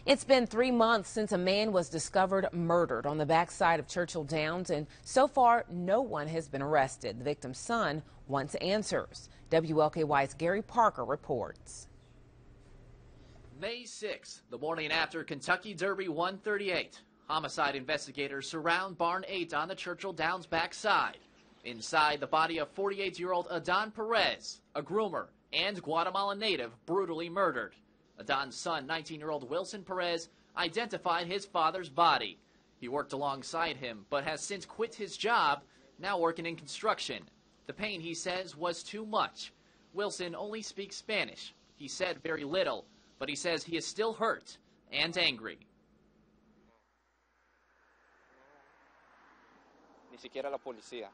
It's been 3 months since a man was discovered murdered on the backside of Churchill Downs, and so far no one has been arrested. The victim's son wants answers. WLKY's Gary Parker reports. May 6th, the morning after Kentucky Derby 138. Homicide investigators surround Barn 8 on the Churchill Downs backside. Inside, the body of 48-year-old Adan Perez, a groomer and Guatemala native, brutally murdered. Adan's son, 19-year-old Wilson Perez, identified his father's body. He worked alongside him, but has since quit his job, now working in construction. The pain, he says, was too much. Wilson only speaks Spanish. He said very little, but he says he is still hurt and angry. Ni siquiera la policía.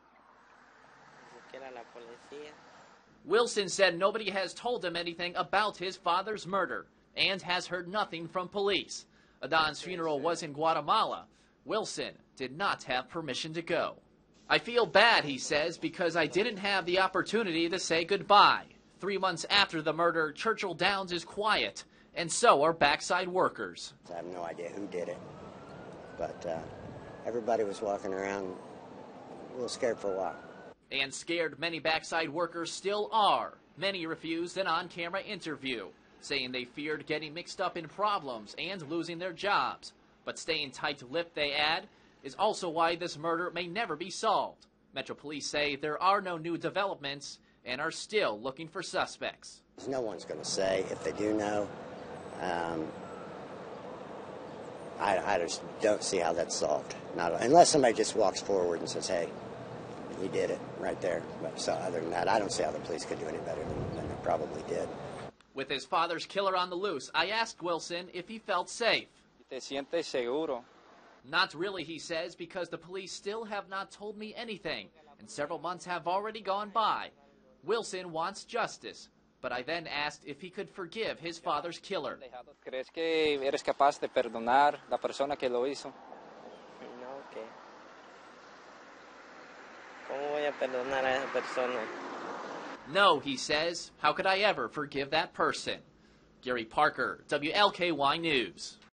Wilson said nobody has told him anything about his father's murder and has heard nothing from police. Adan's funeral was in Guatemala. Wilson did not have permission to go. I feel bad, he says, because I didn't have the opportunity to say goodbye. 3 months after the murder, Churchill Downs is quiet, and so are backside workers. I have no idea who did it, but everybody was walking around a little scared for a while. And scared many backside workers still are. Many refused an on-camera interview, saying they feared getting mixed up in problems and losing their jobs. But staying tight-lipped, they add, is also why this murder may never be solved. Metro Police say there are no new developments and are still looking for suspects. No one's going to say if they do know. I just don't see how that's solved. Not unless somebody just walks forward and says, hey, he did it right there. But so other than that, I don't see how the police could do any better than they probably did. With his father's killer on the loose, I asked Wilson if he felt safe. ¿Te sientes seguro? Not really, he says, because the police still have not told me anything, and several months have already gone by. Wilson wants justice, but I then asked if he could forgive his father's killer. ¿Crees que eres capaz de perdonar la persona que lo hizo? No, que ¿cómo voy a perdonar a esa persona? No, he says. How could I ever forgive that person? Gary Parker, WLKY News.